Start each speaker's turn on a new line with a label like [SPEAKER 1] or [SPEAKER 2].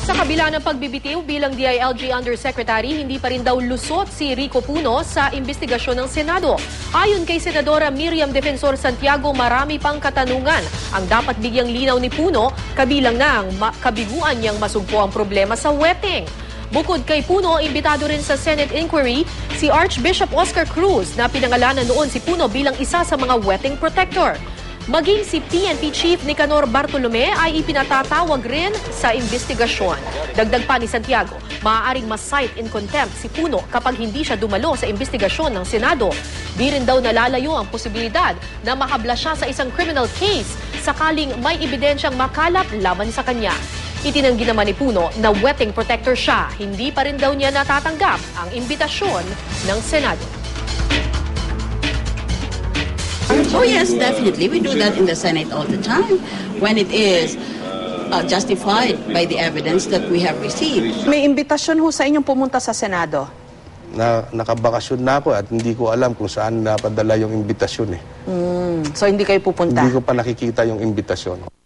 [SPEAKER 1] Sa kabila ng pagbibitiw bilang DILG Undersecretary, hindi pa rin daw lusot si Rico Puno sa investigasyon ng Senado. Ayon kay Senadora Miriam Defensor Santiago, marami pang katanungan ang dapat bigyang linaw ni Puno, kabilang na ang kabiguan niyang masugpo ang problema sa weteng. Bukod kay Puno, imbitado rin sa Senate inquiry si Archbishop Oscar Cruz na pinangalanan noon si Puno bilang isa sa mga wetting protector. Maging si PNP Chief Nicanor Bartolome ay ipinatatawag rin sa investigasyon. Dagdag pa ni Santiago, maaaring ma-cite in contempt si Puno kapag hindi siya dumalo sa investigasyon ng Senado. Di rin daw nalalayo ang posibilidad na mahabla siya sa isang criminal case sakaling may ebidensyang makalap laban sa kanya. Itinanggi naman ni Puno na wetting protector siya. Hindi pa rin daw niya natatanggap ang imbitasyon ng Senado.
[SPEAKER 2] Oh yes, definitely. We do that in the Senate all the time when it is justified by the evidence that we have received.
[SPEAKER 3] May imbitasyon ho sa inyong pumunta sa Senado?
[SPEAKER 4] Nakabakasyon na ako at hindi ko alam kung saan napadala yung imbitasyon eh.
[SPEAKER 3] So hindi kayo pupunta?
[SPEAKER 4] Hindi ko pa nakikita yung imbitasyon.